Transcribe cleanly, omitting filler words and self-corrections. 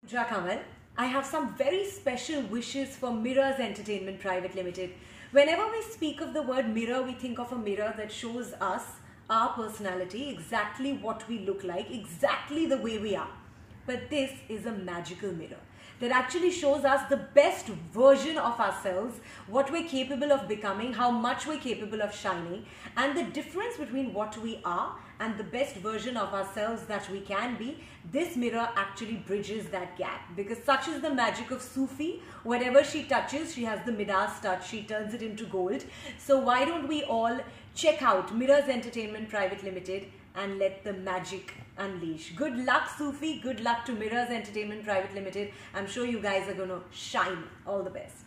Kamal, I have some very special wishes for Mirrors Entertainment Private Limited. Whenever we speak of the word mirror, we think of a mirror that shows us our personality, exactly what we look like, exactly the way we are. But this is a magical mirror that actually shows us the best version of ourselves, what we're capable of becoming, how much we're capable of shining, and the difference between what we are and the best version of ourselves that we can be. This mirror actually bridges that gap, because such is the magic of Sufi. Whatever she touches, she has the Midas touch, she turns it into gold. So why don't we all check out Mirrors Entertainment Private Limited and let the magic unleash. Good luck, Sufi. Good luck to Mirrors Entertainment Private Limited. I'm sure you guys are going to shine. All the best.